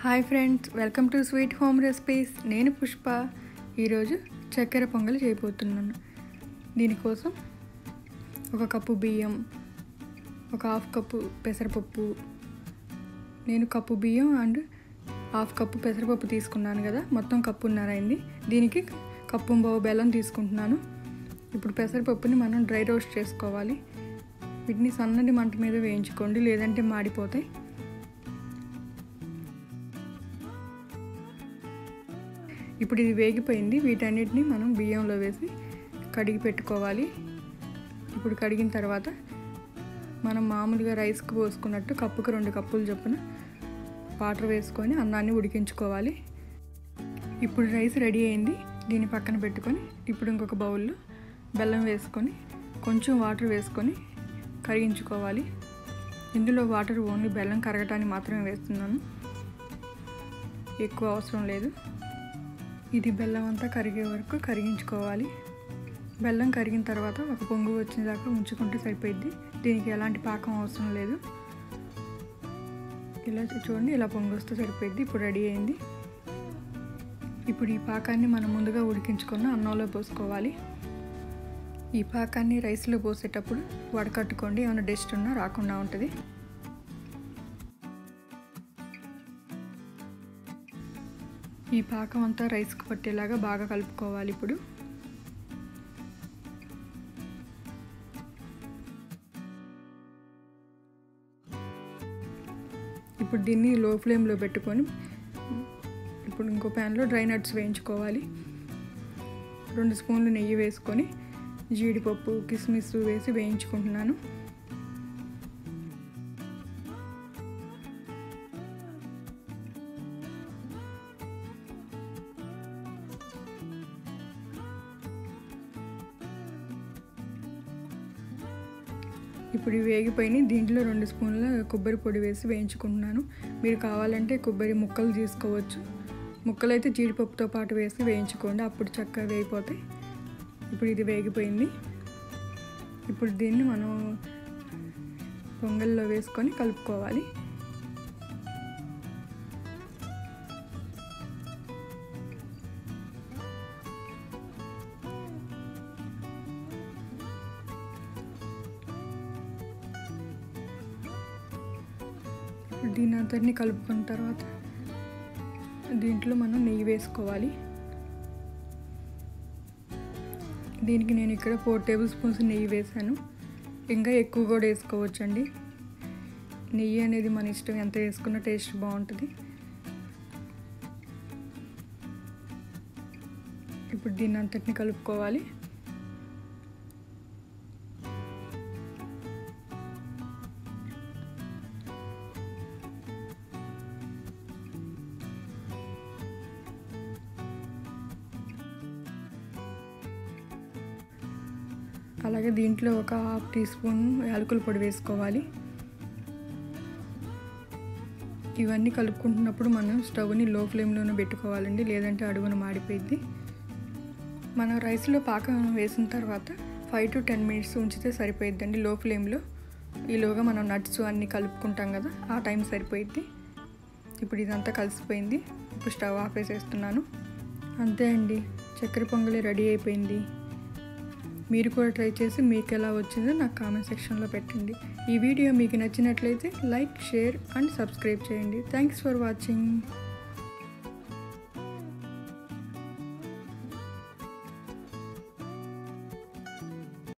Hi friends, welcome to sweet home recipes. నేను పుష్ప. ఈరోజు చక్కెర పొంగలి చేయబోతున్నాను. దీనికోసం ఒక కప్పు బియ్యం, ఒక హాఫ్ కప్పు పెసరపప్పు. నేను కప్పు బియ్యం అండ్ హాఫ్ కప్పు పెసరపప్పు తీసుకున్నాను కదా, మొత్తం కప్పున్నర అయింది. దీనికి కప్పు బావు బెల్లం తీసుకుంటున్నాను. ఇప్పుడు పెసరపప్పుని మనం డ్రై రోస్ట్ చేసుకోవాలి. వీటిని సన్నటి మంట మీద వేయించుకోండి, లేదంటే మాడిపోతాయి. ఇప్పుడు ఇది వేగిపోయింది. వీటన్నిటిని మనం బియ్యంలో వేసి కడిగి పెట్టుకోవాలి. ఇప్పుడు కడిగిన తర్వాత మనం మామూలుగా రైస్కి పోసుకున్నట్టు కప్పుకి 2 కప్పులు చొప్పున వాటర్ వేసుకొని అన్నాన్ని ఉడికించుకోవాలి. ఇప్పుడు రైస్ రెడీ అయింది. దీన్ని పక్కన పెట్టుకొని ఇప్పుడు ఇంకొక బౌల్లో బెల్లం వేసుకొని కొంచెం వాటర్ వేసుకొని కరిగించుకోవాలి. ఇందులో వాటర్ ఓన్లీ బెల్లం కరగటానికి మాత్రమే వేస్తున్నాను, ఎక్కువ అవసరం లేదు. ఇది బెల్లం అంతా కరిగే వరకు కరిగించుకోవాలి. బెల్లం కరిగిన తర్వాత ఒక పొంగు వచ్చేదాకా ఉంచుకుంటే సరిపోద్ది. దీనికి ఎలాంటి పాకం అవసరం లేదు. ఇలా చూడండి, ఇలా పొంగు వస్తే సరిపోద్ది. ఇప్పుడు రెడీ అయింది. ఇప్పుడు ఈ పాకాన్ని మనం ముందుగా ఉడికించుకున్న అన్నంలో పోసుకోవాలి. ఈ పాకాన్ని రైస్లో పోసేటప్పుడు వడకట్టుకోండి, ఏమైనా డస్ట్ ఉన్నా రాకుండా ఉంటుంది. ఈ పాకం అంతా రైస్కి పట్టేలాగా బాగా కలుపుకోవాలి. ఇప్పుడు దీన్ని లో ఫ్లేమ్లో పెట్టుకొని ఇప్పుడు ఇంకో ప్యాన్లో డ్రై నట్స్ వేయించుకోవాలి. 2 స్పూన్లు నెయ్యి వేసుకొని జీడిపప్పు, కిస్మిస్ వేసి వేయించుకుంటున్నాను. ఇప్పుడు వేగిపోయినాయి. దీంట్లో 2 స్పూన్ల కొబ్బరి పొడి వేసి వేయించుకుంటున్నాను. మీరు కావాలంటే కొబ్బరి ముక్కలు తీసుకోవచ్చు. ముక్కలు అయితే జీడిపప్పుతో పాటు వేసి వేయించుకోండి, అప్పుడు చక్కగా వేగిపోతాయి. ఇప్పుడు ఇది వేగిపోయింది. ఇప్పుడు దీన్ని మనం పొంగల్లో వేసుకొని కలుపుకోవాలి. దీని అంతటిని కలుపుకున్న తర్వాత దీంట్లో మనం నెయ్యి వేసుకోవాలి. దీనికి నేను ఇక్కడ 4 టేబుల్ స్పూన్స్ నెయ్యి వేసాను. ఇంకా ఎక్కువ కూడా వేసుకోవచ్చండి. నెయ్యి అనేది మన ఇష్టం, ఎంత వేసుకున్నా టేస్ట్ బాగుంటుంది. ఇప్పుడు దీన్ని అంతటిని కలుపుకోవాలి. అలాగే దీంట్లో ఒక హాఫ్ టీ స్పూన్ యాలకుల పొడి వేసుకోవాలి. ఇవన్నీ కలుపుకుంటున్నప్పుడు మనం స్టవ్ని లో ఫ్లేమ్లోనే పెట్టుకోవాలండి, లేదంటే అడుగున మాడిపోయింది. మనం రైస్లో పాకం వేసిన తర్వాత 5 to 10 మినిట్స్ ఉంచితే సరిపోయిద్దండి లో ఫ్లేమ్లో. ఈలోగా మనం నట్స్ అన్నీ కలుపుకుంటాం కదా, ఆ టైం సరిపోయిద్ది. ఇప్పుడు ఇదంతా కలిసిపోయింది. ఇప్పుడు స్టవ్ ఆఫ్ వేసేస్తున్నాను. అంతే అండి, చక్కెర పొంగలి రెడీ అయిపోయింది. మీరు కూడా ట్రై చేసి మీకు ఎలా వచ్చిందో నాకు కామెంట్ సెక్షన్లో పెట్టండి. ఈ వీడియో మీకు నచ్చినట్లయితే లైక్, షేర్ అండ్ సబ్స్క్రైబ్ చేయండి. Thanks for watching.